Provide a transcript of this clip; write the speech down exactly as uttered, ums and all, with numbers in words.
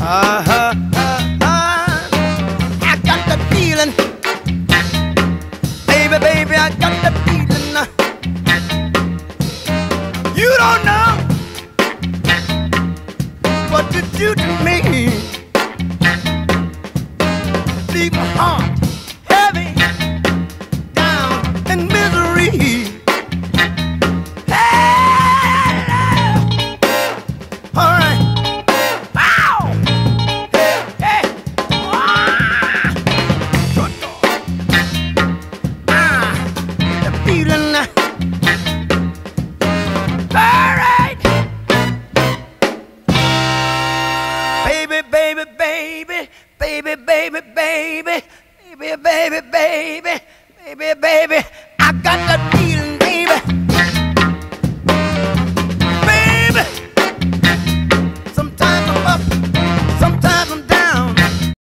Uh-huh, uh-huh. I got the feeling, baby, baby, I got the feeling. You don't know what to do to me. Leave my heart heavy, down in misery. Baby, baby, baby, baby, baby, baby, baby, baby, baby, baby, baby, baby.